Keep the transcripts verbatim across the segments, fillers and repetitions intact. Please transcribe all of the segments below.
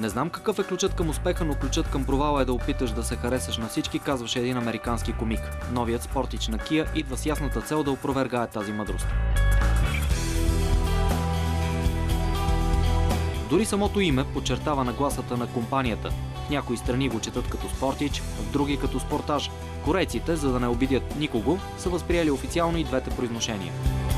Не знам какъв е ключът към успеха, но ключът към провала е да опиташ да се харесаш на всички, казваше един американски комик. Новият Sportage на Kia идва с ясната цел да опровергае тази мъдрост. Дори самото име подчертава нагласата на компанията. В някои страни го четат като Sportage, в други като Sportage. Корейците, за да не обидят никого, са възприели официално и двете произношения.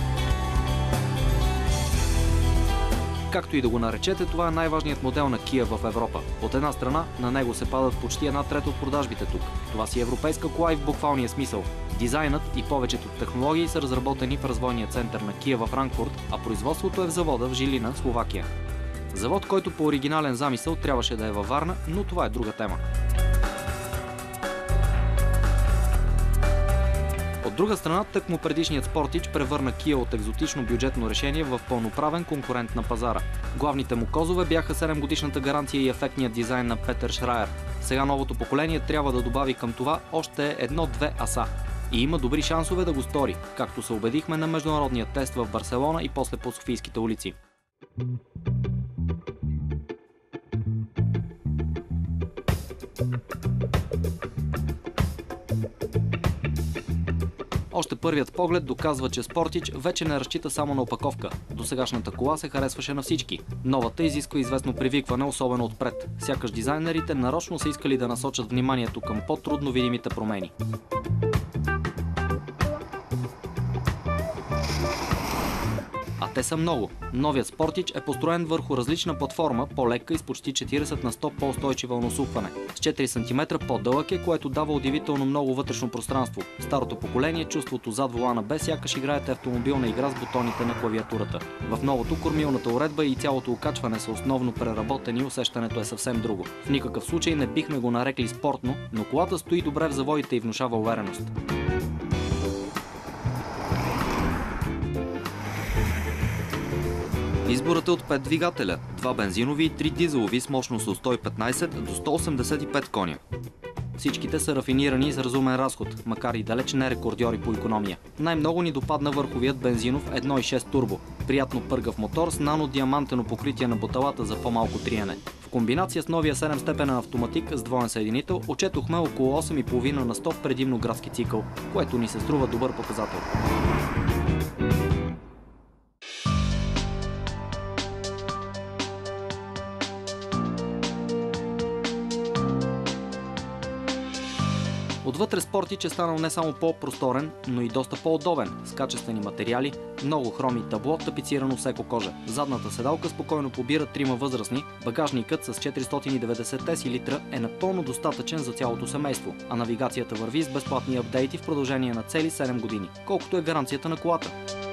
Както и да го наречете, това е най-важният модел на Kia в Европа. От една страна, на него се падат почти една трета от продажбите тук. Това си европейска кола и в буквалния смисъл. Дизайнът и повечето технологии са разработени в развойния център на Kia във Франкфурт, а производството е в завода в Жилина, Словакия. Завод, който по оригинален замисъл трябваше да е във Варна, но това е друга тема. От друга страна, тъкмо предишният Sportage превърна Kia от екзотично бюджетно решение в пълноправен конкурент на пазара. Главните му козове бяха седемгодишната гаранция и ефектният дизайн на Петър Шрайер. Сега новото поколение трябва да добави към това още едно-две аса. И има добри шансове да го стори, както се убедихме на международния тест в Барселона и после по софийските улици. Още първият поглед доказва, че Sportage вече не разчита само на опаковка. Досегашната кола се харесваше на всички. Новата изисква известно привикване, особено отпред. Сякаш дизайнерите нарочно са искали да насочат вниманието към по-трудно видимите промени. А те са много. Новият Sportage е построен върху различна платформа, по-лека и с почти четиридесет на сто по-устойчива на усукване. С четири сантиметра по-дълъг е, което дава удивително много вътрешно пространство. Старото поколение чувството зад волана бе сякаш играете автомобилна игра с бутоните на клавиатурата. В новото кормилната уредба и цялото окачване са основно преработени, усещането е съвсем друго. В никакъв случай не бихме го нарекли спортно, но колата стои добре в завоите и внушава увереност. Изборът е от пет двигателя, два бензинови и три дизелови с мощност от сто и петнадесет до сто осемдесет и пет коня. Всичките са рафинирани с разумен разход, макар и далеч не рекордьори по икономия. Най-много ни допадна върховият бензинов едно цяло и шест турбо. Приятно пъргав мотор с нано-диамантено покритие на боталата за по-малко триене. В комбинация с новия седемстепенен автоматик с двоен съединител отчетохме около осем и половина на сто предимно градски цикъл, което ни се струва добър показател. Отвътре Sportage е станал не само по-просторен, но и доста по-удобен, с качествени материали, много хром и табло, тапицирано с еко-кожа. Задната седалка спокойно побира трима възрастни, багажникът с четиристотин и деветдесет си литра е напълно достатъчен за цялото семейство, а навигацията върви с безплатни апдейти в продължение на цели седем години, колкото е гаранцията на колата.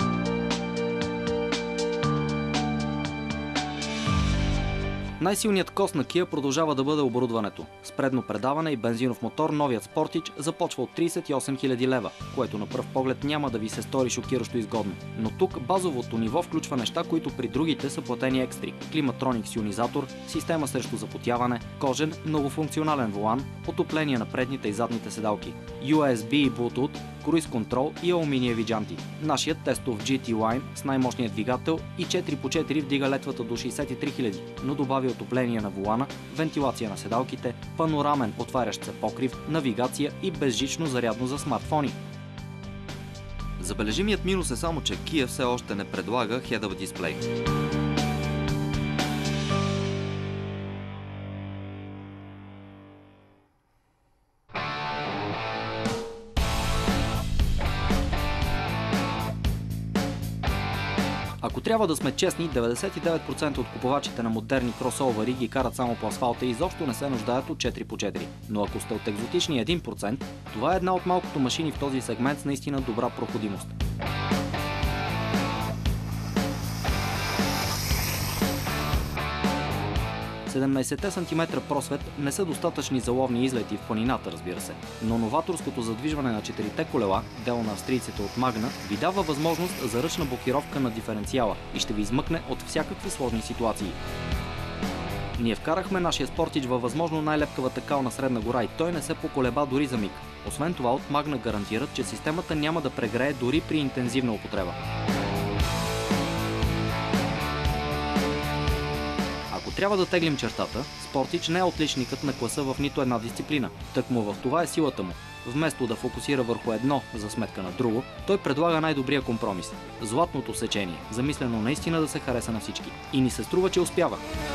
Най-силният кост на Kia продължава да бъде оборудването. С предно предаване и бензинов мотор новият Sportage започва от тридесет и осем хиляди лева, което на пръв поглед няма да ви се стори шокиращо изгодно. Но тук базовото ниво включва неща, които при другите са платени екстри. Климатроник с ионизатор, система срещу запотяване, кожен, многофункционален волан, отопление на предните и задните седалки, ю ес би и Bluetooth, круиз контрол и алуминиеви джанти. Нашият тестов джи ти Line с най-мощния двигател и четири по четири вдига летвата до шейсет и три хиляди, но добави отопление на волана, вентилация на седалките, панорамен отварящ се покрив, навигация и безжично зарядно за смартфони. Забележимият минус е само, че Kia все още не предлага head-up дисплей. Ако трябва да сме честни, деветдесет и девет процента от купувачите на модерни кросовъри ги карат само по асфалта и изобщо не се нуждаят от четири по четири. Но ако сте от екзотичния един процент, това е една от малкото машини в този сегмент с наистина добра проходимост. седемнадесет сантиметра просвет не са достатъчни за ловни излети в планината, разбира се. Но новаторското задвижване на четирите колела, дело на австрийците от Магна, ви дава възможност за ръчна блокировка на диференциала и ще ви измъкне от всякакви сложни ситуации. Ние вкарахме нашия Sportage във възможно най-лепкавата кал на Средна гора и той не се поколеба дори за миг. Освен това, от Магна гарантират, че системата няма да прегрее дори при интензивна употреба. Ако трябва да теглим чертата, Спортич не е отличникът на класа в нито една дисциплина. Тъкмо в това е силата му. Вместо да фокусира върху едно за сметка на друго, той предлага най-добрия компромис – златното сечение, замислено наистина да се хареса на всички. И ни се струва, че успява.